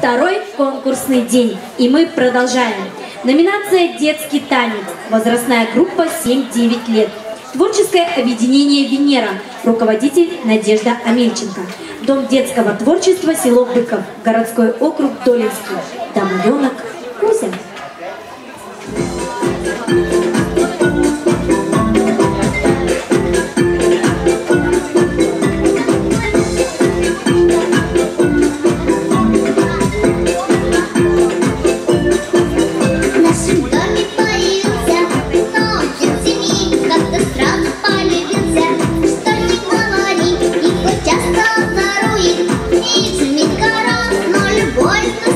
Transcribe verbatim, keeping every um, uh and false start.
второй конкурсный день, и мы продолжаем. Номинация «Детский танец». Возрастная группа семь-девять лет. Творческое объединение «Венера». Руководитель Надежда Амельченко. Дом детского творчества, село Быков. Городской округ Долинский. Домовенок Кузя. Часто обнарует, и шумит гора, но любовь